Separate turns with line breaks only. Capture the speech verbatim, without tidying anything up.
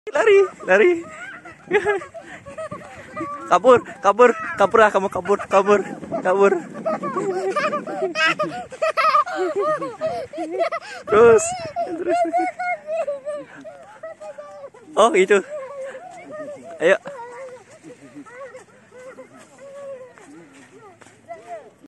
Lari, lari. Kabur, kabur, kabur ah kamu kabur, kabur, kabur. Terus, terus. Oh itu. Ayo.